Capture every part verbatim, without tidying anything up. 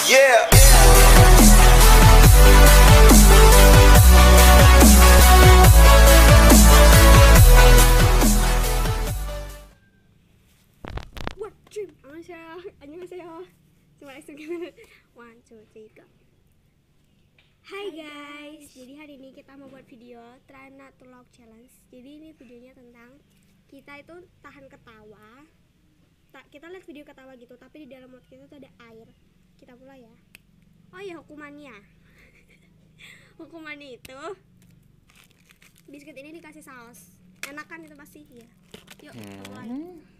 Yeah. What dream? 안녕하세요. 안녕하세요. Cuma langsung gimana? One, two, three, go. Hai guys, jadi hari ini kita mau buat video try not to laugh challenge. Jadi ini videonya tentang kita itu tahan ketawa. Tak, kita lihat video ketawa gitu, tapi di dalam mulut kita tuh ada air. Kita mulai ya. Oh iya, hukumannya. Hukumannya itu biskuit ini dikasih saus. Enak kan itu pasti ya. Yuk, kita mulai.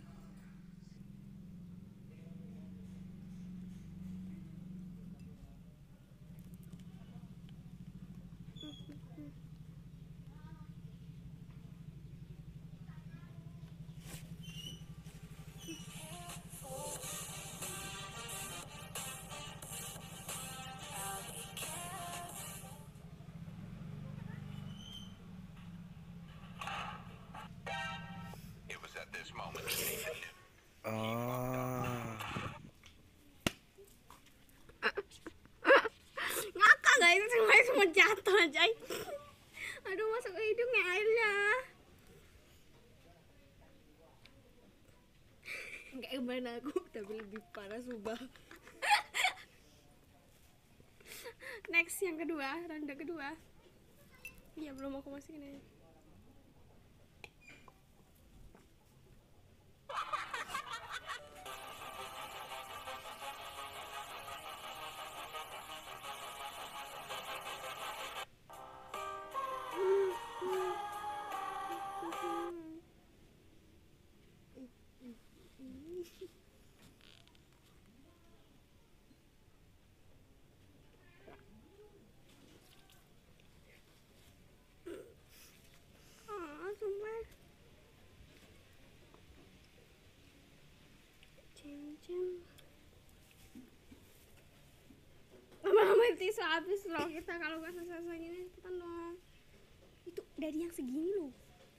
Oh. Ngakak gak itu semuanya semua jatuh aja. Aduh, masuk ke hidungnya airnya. Enggak gimana aku, tapi lebih parah subah. Next yang kedua, ronde kedua. Iya, belum aku masukin aja. Ah, sumpah. Cem cem. Lama-lama tisu habis loh kita kalau nggak selesai gini kita dong. Itu dari yang segini loh.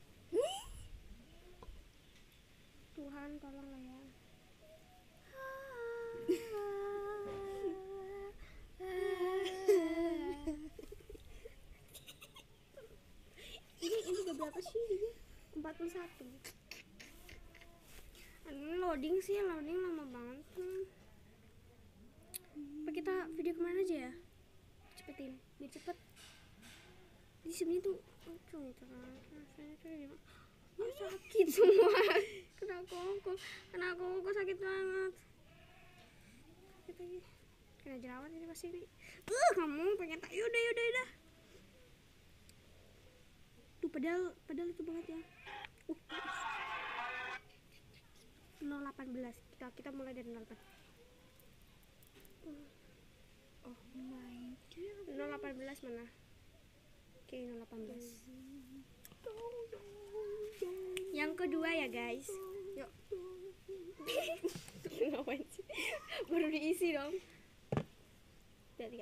Tuhan tolonglah ya. ini ini udah berapa sih ini? empat puluh satu. Ini loading sih, loading lama banget. Hmm. Apa kita video kemana aja ya? Cepetin, biar cepet. Di sini tuh lucu gitu kan. Rasanya tuh gimana? Oh, sakit semua. Kena koko, kena koko sakit banget. Sakit lagi. Kena jerawat ini pasti nih. Uh, kamu pengen tak? Yaudah, yaudah, yaudah. Tuh padahal, padahal itu banget ya. Uh, nol delapan belas. Kita kita mulai dari nol delapan. Oh my god. nol delapan belas mana? Oke, nol delapan belas. Yang kedua ya guys. Yuk. Ngapain sih? Baru diisi dong. Tiga, tiga.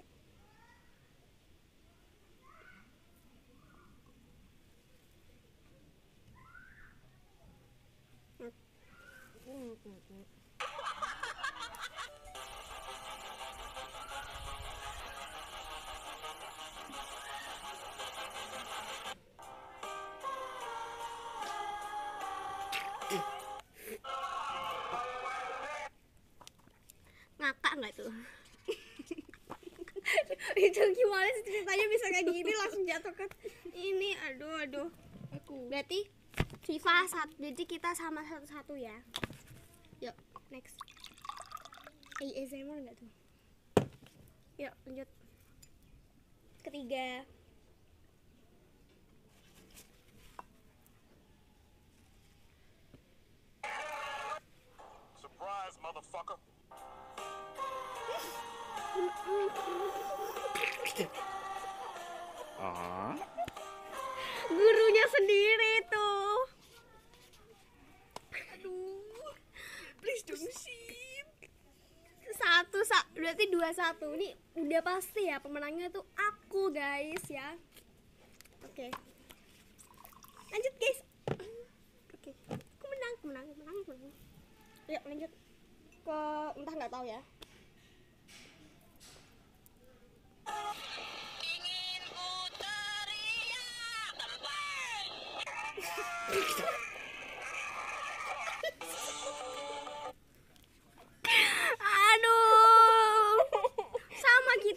Ngakak nggak tuh? Itu gimana sih ceritanya bisa kayak gini langsung jatuh ke ini? Aduh, aduh. Aku. Berarti FIFA satu, jadi kita sama satu-satu ya. Yuk, next. A S M R nggak tuh? Yuk, lanjut. Ketiga. Surprise, motherfucker. Oh. Gurunya sendiri tuh. Aduh. Please don't sip. Satu, sa berarti dua satu. Ini udah pasti ya pemenangnya tuh aku guys ya. Oke. Lanjut guys. Oke. Aku menang, menang, menang, menang. Yuk lanjut ke entah nggak tahu ya.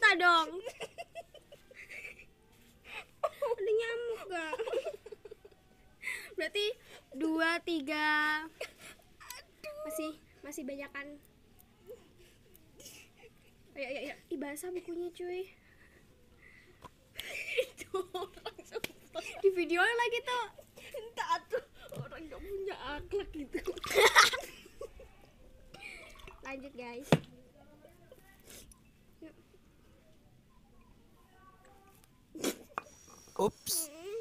nggak dong? Ada nyamuk gak? Berarti dua tiga. Masih masih banyakan. Ayo ayo ayo. Ih, basah bukunya cuy. Itu orang sumpah. Di video lagi tuh. Entah tuh orang gak punya akhlak gitu. Lanjut guys. Yuk. Ups.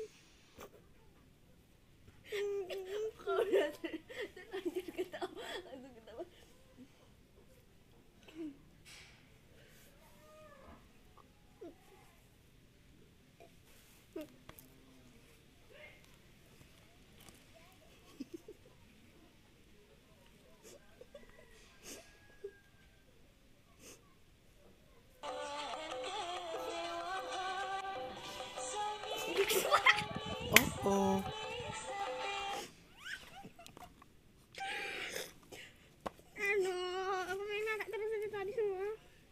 Kalau udah lanjut ketawa, langsung ketawa. Oh oh. Aduh, aku pengen anak terus dari tadi semua.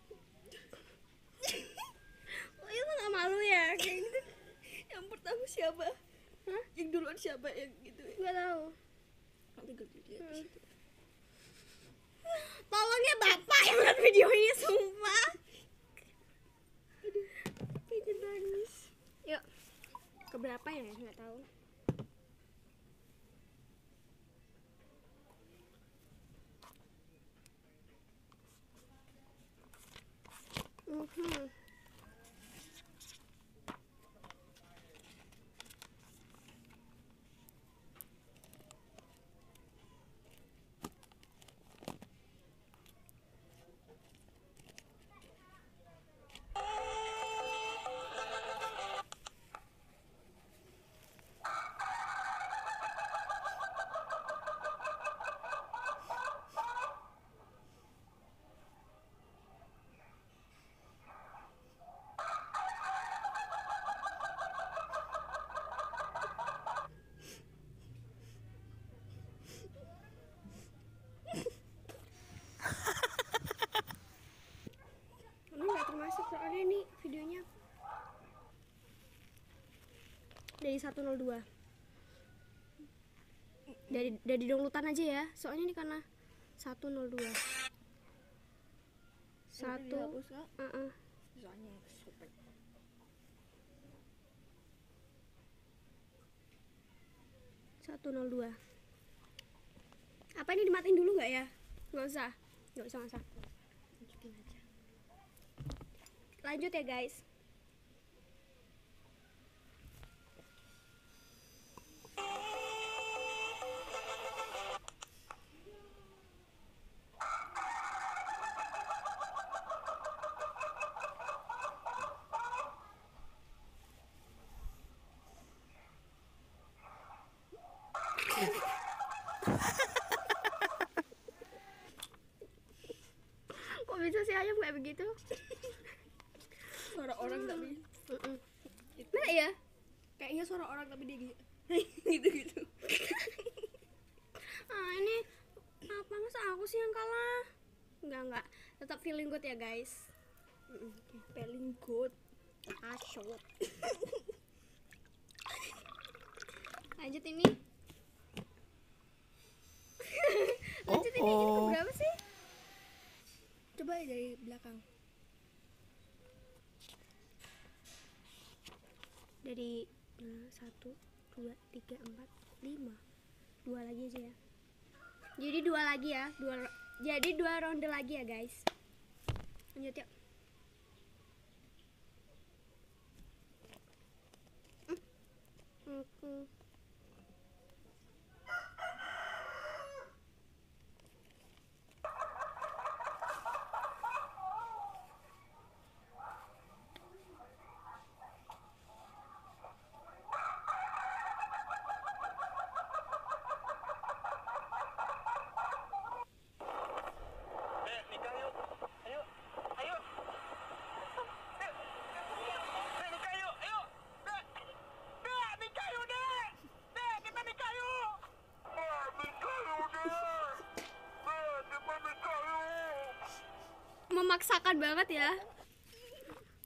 Oh, itu nggak malu ya kayak gitu? Yang pertama siapa? Hah? Yang duluan siapa yang gitu? Nggak tahu. Nanti gue lihat di situ. Tolong ya bapak yang lihat video ini sumpah. Pengen nangis. Yuk, keberapa ya? Nggak tahu. Mhm. Ini nggak termasuk soalnya ini videonya dari seratus dua. Dari dari donglutan aja ya. Soalnya ini karena seratus dua. Satu. Dihapus, Kak. Uh-uh. Soalnya sobek. seratus dua. Apa ini dimatiin dulu nggak ya? Nggak usah. Nggak usah, nggak usah. Lanjutin aja. Lanjut ya guys. Kok bisa sih ayam kayak begitu? Suara orang tapi Mm-mm. Mana ya? kayaknya suara orang tapi dia gitu. Gitu-gitu. Ah ini apa masa aku sih yang kalah? Enggak enggak, tetap feeling good ya guys. Mm-mm. Feeling good. Asyik. Lanjut ini. Lanjut ini, ini Oh, oh. keberapa sih? Coba ya dari belakang. Dari nah, satu, dua, tiga, empat, lima. Dua lagi aja ya. Jadi dua lagi ya, dua. Jadi dua ronde lagi ya guys. Lanjut yuk. Hmm. Hmm. Dek, nikah yuk. Ayo. Ayo. Dek. Dek, nikah yuk. Ayo. Dek. Dek, nikah yuk, Dek. Dek, kita nikah yuk. Dek, nikah yuk, Dek. Dek, kita nikah yuk. Memaksakan banget ya.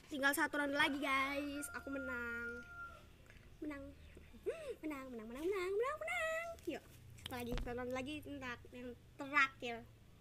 tinggal satu round lagi guys. Aku menang. Menang. Menang, menang, menang, menang, menang, menang. Yuk, satu lagi, satu round lagi entar yang terakhir.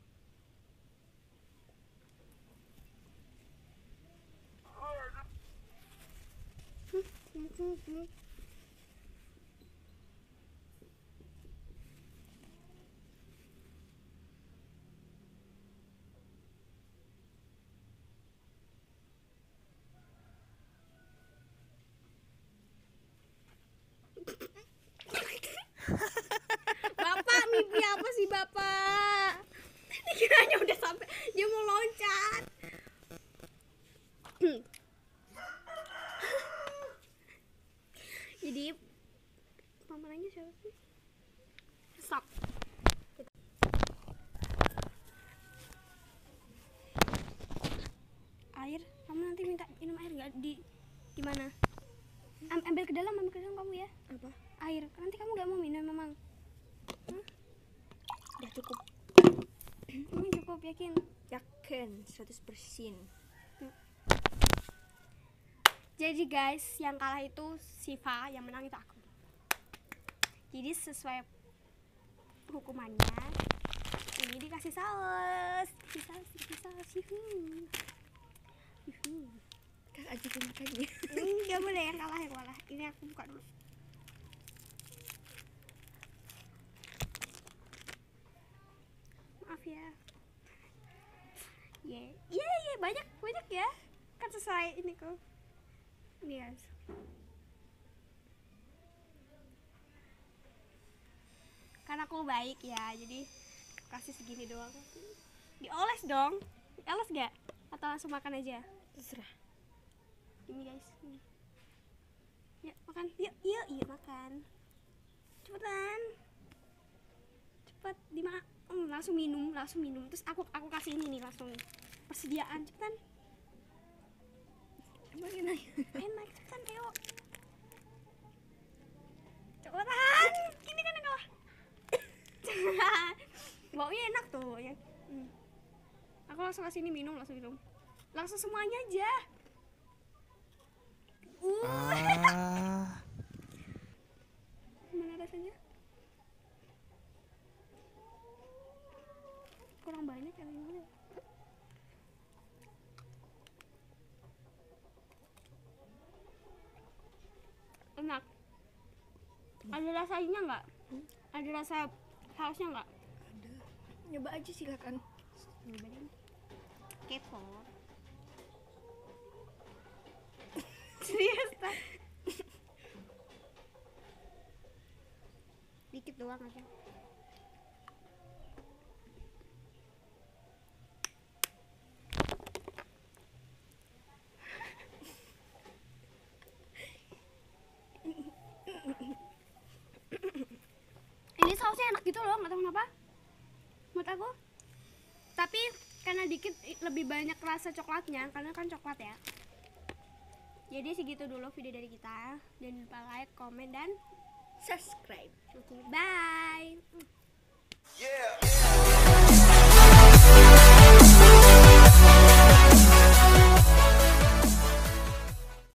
Bapak, mimpi apa sih Bapak? Kiranya udah sampai, dia mau loncat. Jadi pemenangnya siapa sih? Stop. Air, kamu nanti minta minum air nggak di di mana? Am ambil ke dalam, ambil ke dalam kamu ya. Apa? Air, nanti kamu nggak mau minum memang? Hmm? Udah cukup. Ini cukup yakin? Yakin seratus persen. Jadi guys, yang kalah itu Siva, yang menang itu aku. Jadi sesuai hukumannya, ini dikasih saus, dikasih saus, dikasih saus. Yuhu. Yuhu. Kan aja makannya. Enggak boleh yang kalah yang kalah. Ini aku buka dulu. Maaf ya. Ye, yeah. Iya iya banyak banyak ya. Kan sesuai ini kok. Ini guys. Karena aku baik ya, jadi kasih segini doang. Dioles dong. Dioles gak? Atau langsung makan aja? Terserah. Ini guys, ini. Yuk makan, yuk, yuk, yuk makan. Cepetan. Cepet, dimakan. Hmm, langsung minum, langsung minum. Terus aku aku kasih ini nih langsung persediaan, cepetan. Emang enak? Enak, cepetan yuk. Cepetan. Ini kan yang kalah. Baunya enak tuh ya. Hmm. Aku langsung kasih ini minum, langsung minum. Langsung semuanya aja. Uh. Ah. Gimana rasanya? Kurang banyak ya ini. Enak. Ada rasanya nggak? Hmm? Ada rasa sausnya nggak? Ada. Nyoba aja silakan. Nyobain. Kepo. Serius tak? Dikit doang aja. Ini sausnya enak gitu loh, nggak tahu kenapa. Menurut aku. Tapi karena dikit lebih banyak rasa coklatnya, karena kan coklat ya. Jadi segitu dulu video dari kita. Jangan lupa like, komen, dan Subscribe. bye. Yeah.